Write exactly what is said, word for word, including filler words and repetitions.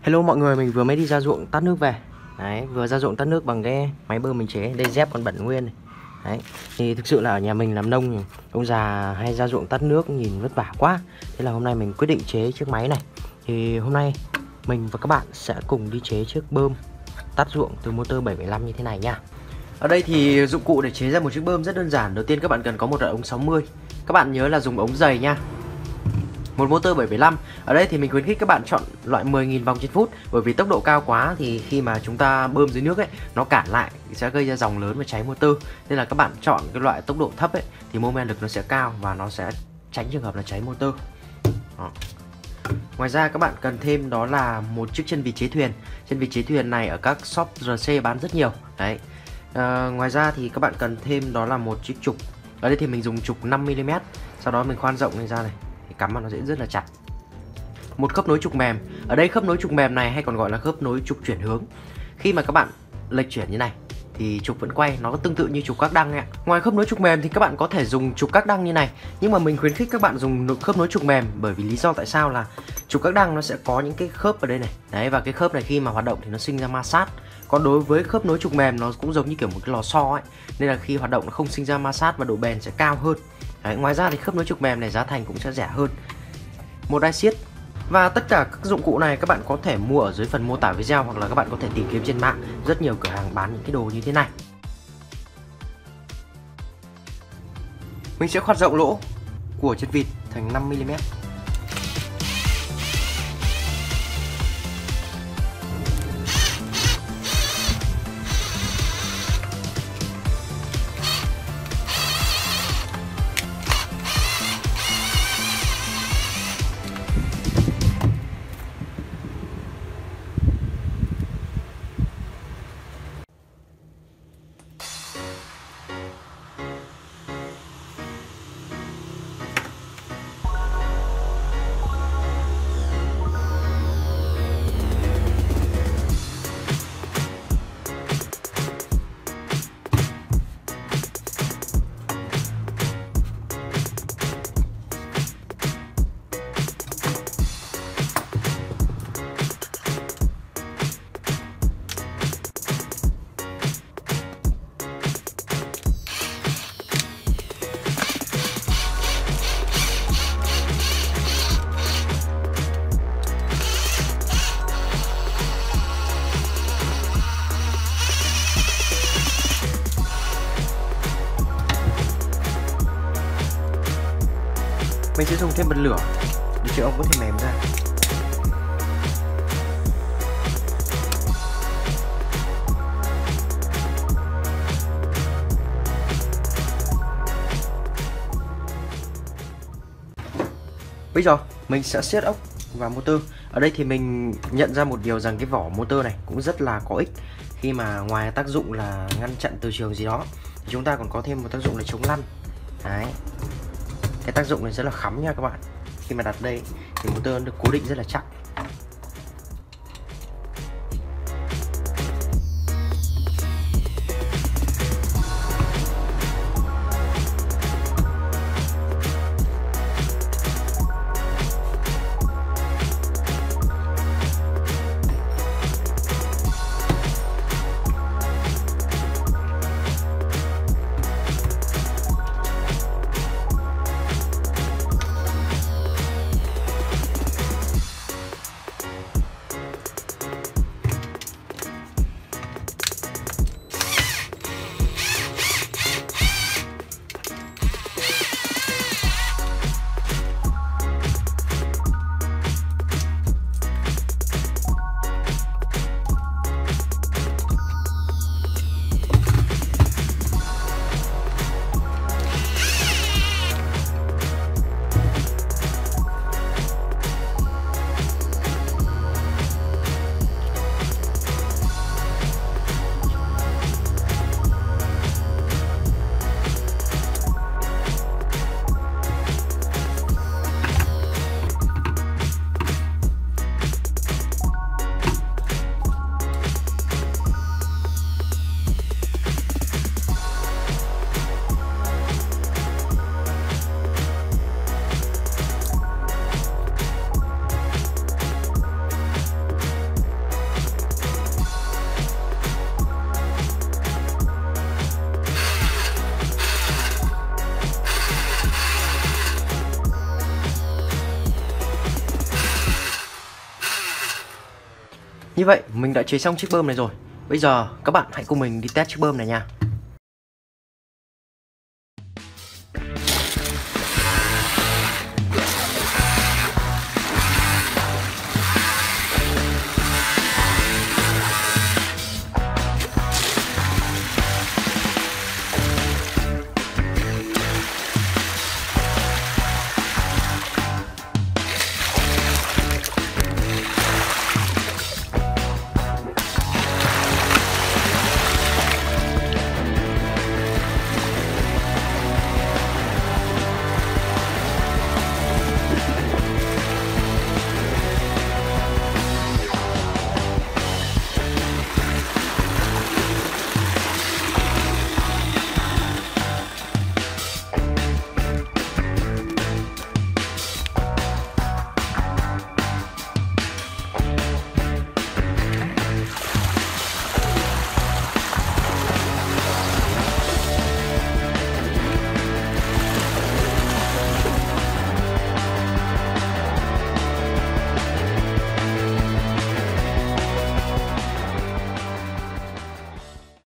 Hello mọi người, mình vừa mới đi ra ruộng tát nước về. Đấy, vừa ra ruộng tát nước bằng cái máy bơm mình chế. Đây dép còn bẩn nguyên này. Đấy, thì thực sự là ở nhà mình làm nông, ông già hay ra ruộng tát nước nhìn vất vả quá. Thế là hôm nay mình quyết định chế chiếc máy này. Thì hôm nay mình và các bạn sẽ cùng đi chế chiếc bơm tát ruộng từ motor bảy bảy năm như thế này nha. Ở đây thì dụng cụ để chế ra một chiếc bơm rất đơn giản. Đầu tiên các bạn cần có một đoạn ống sáu mươi. Các bạn nhớ là dùng ống dày nha. Một motor bảy bảy năm. Ở đây thì mình khuyến khích các bạn chọn loại mười nghìn vòng trên phút, bởi vì tốc độ cao quá thì khi mà chúng ta bơm dưới nước ấy, nó cản lại sẽ gây ra dòng lớn và cháy motor. Nên là các bạn chọn cái loại tốc độ thấp ấy thì mô men lực nó sẽ cao và nó sẽ tránh trường hợp là cháy motor. Đó. Ngoài ra các bạn cần thêm đó là một chiếc chân vịt chế thuyền. Chân vịt chế thuyền này ở các shop rờ xê bán rất nhiều. Đấy. À, ngoài ra thì các bạn cần thêm đó là một chiếc trục. Ở đây thì mình dùng trục năm mi li mét. Sau đó mình khoan rộng lên ra này, thì cắm vào nó sẽ rất là chặt. Một khớp nối trục mềm. Ở đây khớp nối trục mềm này hay còn gọi là khớp nối trục chuyển hướng. Khi mà các bạn lệch chuyển như này thì trục vẫn quay, nó tương tự như trục các đăng ấy. Ngoài khớp nối trục mềm thì các bạn có thể dùng trục các đăng như này, nhưng mà mình khuyến khích các bạn dùng khớp nối trục mềm, bởi vì lý do tại sao là trục các đăng nó sẽ có những cái khớp ở đây này. Đấy, và cái khớp này khi mà hoạt động thì nó sinh ra ma sát. Còn đối với khớp nối trục mềm nó cũng giống như kiểu một cái lò xo ấy, nên là khi hoạt động nó không sinh ra ma sát và độ bền sẽ cao hơn. Đấy, ngoài ra thì khớp nối trục mềm này giá thành cũng sẽ rẻ hơn. Một đai siết. Và tất cả các dụng cụ này các bạn có thể mua ở dưới phần mô tả video, hoặc là các bạn có thể tìm kiếm trên mạng. Rất nhiều cửa hàng bán những cái đồ như thế này. Mình sẽ khoét rộng lỗ của chân vịt thành năm mi li mét. Mình sẽ dùng thêm bật lửa để chiếc ống có thể mềm ra. Bây giờ mình sẽ siết ốc và motor. Ở đây thì mình nhận ra một điều rằng cái vỏ motor này cũng rất là có ích. Khi mà ngoài tác dụng là ngăn chặn từ trường gì đó thì chúng ta còn có thêm một tác dụng là chống lăn. Đấy. Cái tác dụng này rất là khắm nha các bạn. Khi mà đặt đây thì motor được cố định rất là chắc. Như vậy mình đã chế xong chiếc bơm này rồi. Bây giờ các bạn hãy cùng mình đi test chiếc bơm này nha.